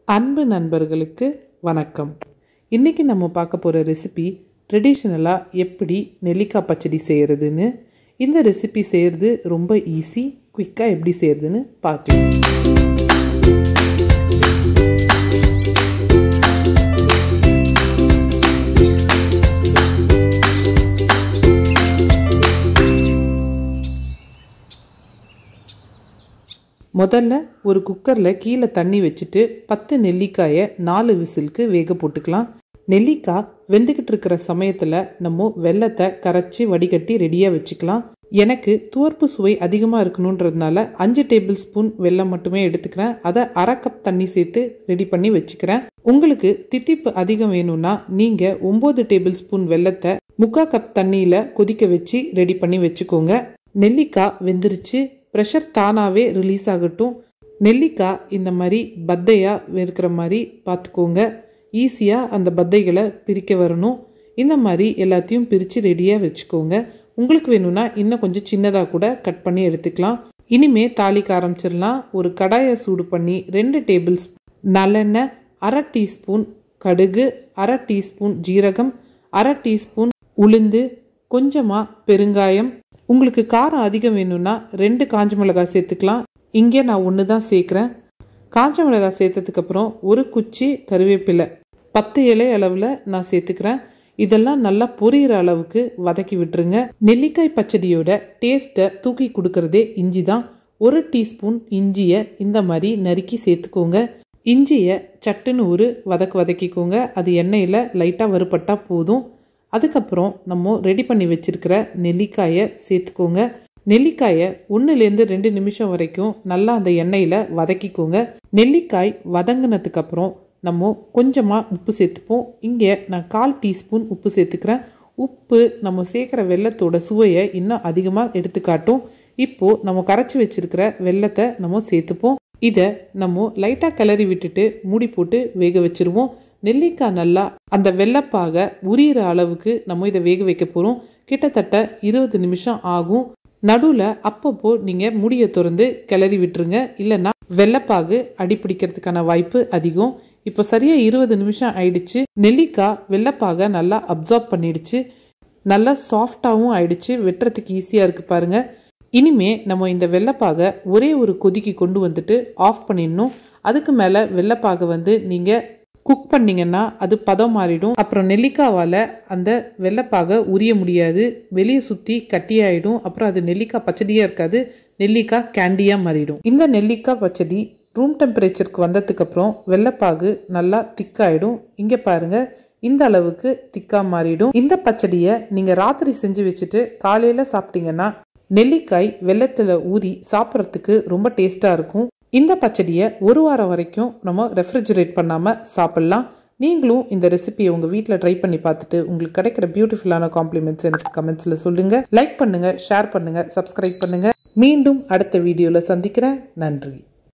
அன்பு நண்பர்களுக்கு வணக்கம். இன்னைக்கு நம்ம பார்க்க போகிற ரெசிபி ட்ரெடிஷ்னலாக எப்படி நெல்லிக்காய் பச்சடி செய்கிறதுன்னு. இந்த ரெசிபி செய்கிறது ரொம்ப ஈஸி. குயிக்காக எப்படி செய்கிறதுன்னு பார்க்கலாம். முதல்ல ஒரு குக்கரில் கீழே தண்ணி வச்சுட்டு 10 நெல்லிக்காயை 4 விசிலுக்கு வேக போட்டுக்கலாம். நெல்லிக்காய் வெந்துக்கிட்டு இருக்கிற சமயத்தில் நம்ம வெல்லத்தை கரைச்சி வடிகட்டி ரெடியாக வச்சுக்கலாம். எனக்கு துவர்ப்பு சுவை அதிகமாக இருக்கணுன்றதுனால 5 டேபிள் ஸ்பூன் வெல்லம் மட்டுமே எடுத்துக்கிறேன். அதை அரை கப் தண்ணி சேர்த்து ரெடி பண்ணி வச்சுக்கிறேன். உங்களுக்கு தித்திப்பு அதிகம் வேணும்னா நீங்கள் 9 டேபிள் ஸ்பூன் வெல்லத்தை 3/4 கப் தண்ணியில் கொதிக்க வச்சு ரெடி பண்ணி வச்சுக்கோங்க. நெல்லிக்காய் வெந்துருச்சு. ப்ரெஷர் தானாகவே ரிலீஸ் ஆகட்டும். நெல்லிக்காய் இந்த மாதிரி பத்தையாக இருக்கிற மாதிரி பார்த்துக்கோங்க. ஈஸியாக அந்த பத்தைகளை பிரிக்க வரணும். இந்த மாதிரி எல்லாத்தையும் பிரித்து ரெடியாக வச்சுக்கோங்க. உங்களுக்கு வேணும்னா இன்னும் கொஞ்சம் சின்னதாக கூட கட் பண்ணி எடுத்துக்கலாம். இனிமே தாளிக்க ஆரம்பிச்சிடலாம். ஒரு கடாயை சூடு பண்ணி 2 டேபிள் ஸ்பூன் நல்லெண்ணெய், அரை டீஸ்பூன் கடுகு, அரை டீஸ்பூன் ஜீரகம், அரை டீஸ்பூன் உளுந்து, கொஞ்சமாக பெருங்காயம். உங்களுக்கு காரம் அதிகம் வேணும்னா 2 காஞ்ச மிளகாய் சேர்த்துக்கலாம். இங்கே நான் 1 தான் சேர்க்குறேன். காஞ்ச மிளகாய் சேர்த்ததுக்கப்புறம் ஒரு குச்சி கருவேப்பிலை 10 இலை அளவில் நான் சேர்த்துக்கிறேன். இதெல்லாம் நல்லா பொரியிற அளவுக்கு வதக்கி விட்டுருங்க. நெல்லிக்காய் பச்சடியோட டேஸ்ட்டை தூக்கி கொடுக்கறதே இஞ்சி தான். 1 டீஸ்பூன் இஞ்சியை இந்த மாதிரி நறுக்கி சேர்த்துக்கோங்க. இஞ்சியை சட்டுன்னு ஒரு வதக்கிக்கோங்க. அது எண்ணெயில் லைட்டாக வறுபட்டால் போதும். அதுக்கப்புறம் நம்ம ரெடி பண்ணி வச்சுருக்கிற நெல்லிக்காயை சேர்த்துக்கோங்க. நெல்லிக்காயை 1லேருந்து 2 நிமிஷம் வரைக்கும் நல்லா அந்த எண்ணெயில் வதக்கிக்கோங்க. நெல்லிக்காய் வதங்கினதுக்கப்புறம் நம்ம கொஞ்சமாக உப்பு சேர்த்துப்போம். இங்கே நான் 1/4 டீஸ்பூன் உப்பு சேர்த்துக்கிறேன். உப்பு நம்ம சேர்க்குற வெல்லத்தோட சுவையை இன்னும் அதிகமாக எடுத்துக்காட்டும். இப்போது நம்ம கரைச்சி வச்சுருக்கிற வெல்லத்தை நம்ம சேர்த்துப்போம். இதை நம்ம லைட்டாக கிளறி விட்டுட்டு மூடி போட்டு வேக வச்சுருவோம். நெல்லிக்காய் நல்லா அந்த வெள்ளப்பாக உரியிற அளவுக்கு நம்ம இதை வேக வைக்க போகிறோம். கிட்டத்தட்ட 20 நிமிஷம் ஆகும். நடுவில் அப்பப்போ நீங்கள் மூடியை திறந்து கிளறி விட்டுருங்க. இல்லைன்னா வெள்ளப்பாகு அடிப்பிடிக்கிறதுக்கான வாய்ப்பு அதிகம். இப்போ சரியாக 20 நிமிஷம் ஆயிடுச்சு. நெல்லிக்காய் வெள்ளப்பாக நல்லா அப்சார்ப் பண்ணிடுச்சு. நல்லா சாஃப்டாகவும் ஆயிடுச்சு. வெட்டுறதுக்கு ஈஸியாக இருக்குது பாருங்கள். இனிமே நம்ம இந்த வெள்ளப்பாகை ஒரே ஒரு கொதிக்கு கொண்டு வந்துட்டு ஆஃப் பண்ணிடணும். அதுக்கு மேலே வெள்ளப்பாகை நீங்கள் குக் பண்ணிங்கன்னா அது பதம் மாறிடும். அப்புறம் நெல்லிக்காவால் அந்த வெள்ளப்பாகை உரிய முடியாது. வெளியே சுற்றி கட்டியாயிடும். அப்புறம் அது நெல்லிக்காய் பச்சடியாக இருக்காது, நெல்லிக்காய் கேண்டியாக மாறிடும். இந்த நெல்லிக்காய் பச்சடி ரூம் டெம்பரேச்சருக்கு வந்ததுக்கப்புறம் வெள்ளப்பாகு நல்லா திக்காயிடும். இங்கே பாருங்கள், இந்த அளவுக்கு திக்காக மாறிடும். இந்த பச்சடியை நீங்கள் ராத்திரி செஞ்சு வச்சுட்டு காலையில் சாப்பிட்டீங்கன்னா நெல்லிக்காய் வெள்ளத்தில் ஊறி சாப்பிட்றதுக்கு ரொம்ப டேஸ்ட்டாக இருக்கும். இந்த பச்சடியை 1 வாரம் வரைக்கும் நம்ம ரெஃப்ரிஜரேட் பண்ணாமல் சாப்பிட்லாம். நீங்களும் இந்த ரெசிபியை உங்கள் வீட்டில் ட்ரை பண்ணி பார்த்துட்டு உங்களுக்கு கிடைக்கிற பியூட்டிஃபுல்லான காம்ப்ளிமெண்ட்ஸ் எனக்கு கமெண்ட்ஸில் சொல்லுங்கள். லைக் பண்ணுங்கள், ஷேர் பண்ணுங்கள், சப்ஸ்கிரைப் பண்ணுங்கள். மீண்டும் அடுத்த வீடியோவில் சந்திக்கிறேன். நன்றி.